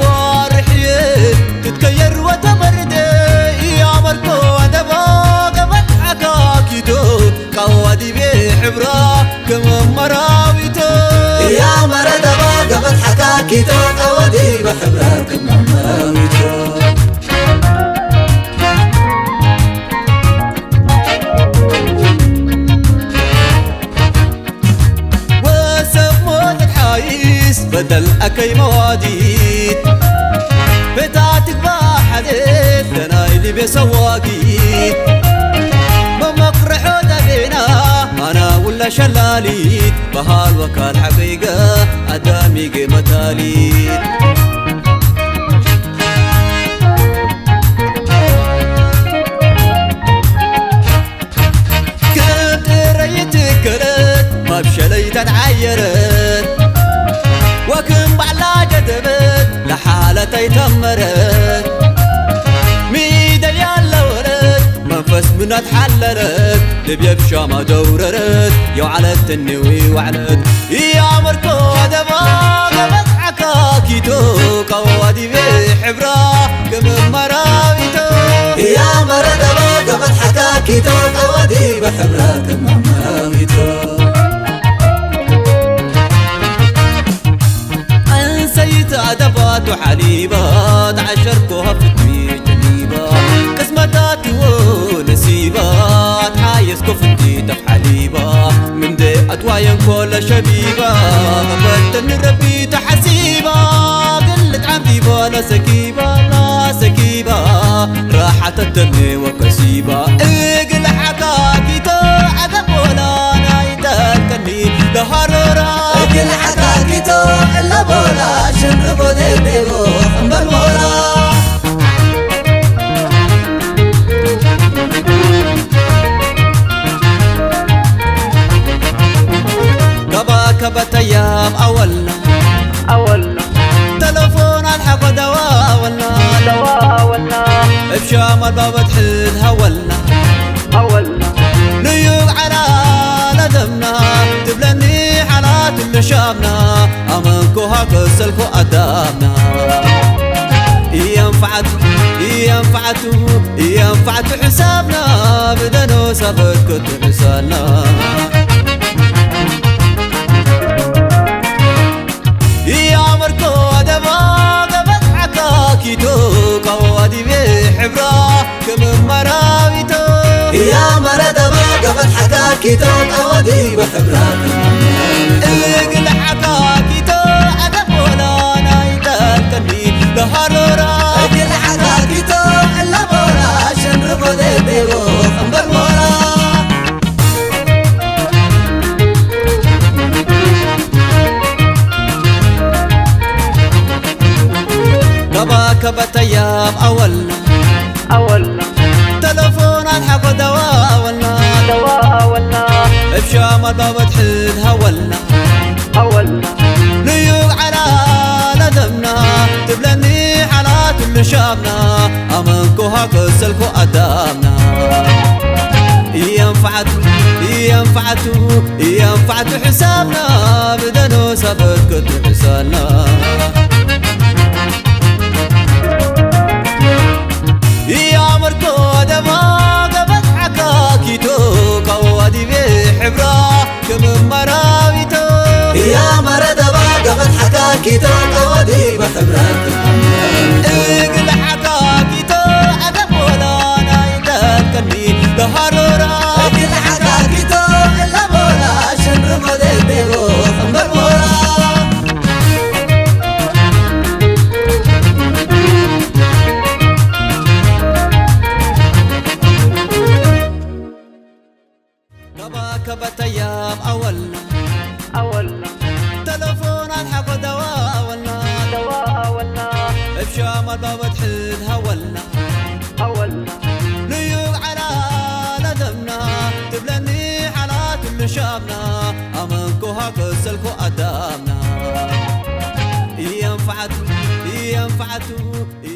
وارحيه تتكير وتبرد يا مركو دبا قبل حكاكيتو قوادي بحبرا كم مراويتو يا مردبا قبل حكاكيتو قوادي بحبرا كم مراويتو بدل أكي مواديد بتاعتك بحديث لنا اللي بسواقيد بمقرح ودبينا أنا ولا شلاليد بهال وكال حقيقة أدامي قيمتاليد كنت ريتك كرت ما بشليت تعيرت وكن بعلا جذبت لحالتي تمرت ميدا يالا ورد منفس منها تحللت لبيا بشامة دوررت يو على التنوي وعلت يا مركو دبا قبل حكاكيتو قوادي بحبرا كم مراويتو يا مردبا قبل حكاكيتو قوادي بحبرا كم مراويتو أدبات وحليبات عشركوها في الدنيا جنيبات قسمتات ونسيبات حايسكو في الدنيا حليبات من دي أتواين كل شبيبة غبتني ربي تحسيبة قلت عندي بالا سكيبة لا سكيبة راحت الدنيا وكسيبة اقل حكاكيتو عقب ولا نايتكني لهرورا اقل حكاكيتو إلا بولا شنر بودي بيبو أمبر مولا كبا كبت أيام أولنا تلفون الحق دواولنا بشام الباب تحل هولنا نيوب على لدمنا تبلني حالات اللي شابنا أمنكو هكسلكو أدامنا ينفعت حسابنا بدنو سافر كنت حسالنا يا مركو دبا قبل حكاكيتو قوادي بحبرا كم مراويتو يا مردبا قبل حكاكيتو قوادي بحبرا اقل حكاكيتو عقب ولا نايتكني لهرورا اقل حكاكيتو إلا بولا شنر بودي بيبو أمبر مولا كبا كبت أيام أولنا تلفون الحق دواولنا بشام الباب تحل هولنا نيوب على لدمنا تبلني حالات اللي شابنا أمنكو هكسلكو أدامنا ينفعت حسابنا بدنو سافر كنت حسالنا يا مركو دبا قبل حكاكيتو قوادي بحبرا كم مراويتو يا مردبا قبل حكاكيتو قوادي بحبرا اقل حكاكيتو عقب ولا نايتكني لهرورا اقل حكاكيتو إلا بولا شنر بودي بيبو أمبر مولا كبت أيام أولنا تلفون الحق دواولنا بشام الباب تحل هولنا نيوب على لدمنا تبلني حالات اللي شابنا أمنكو هكسلكو أدامنا ينفعت